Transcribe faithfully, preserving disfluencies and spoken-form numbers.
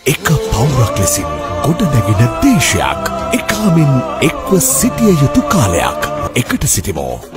එක පවුරක් ලෙසින් ගොඩනැගෙන දේශයක්. එකාමින් එක්ව සිටිය යුතු කාලයක්. එකට සිටිමු.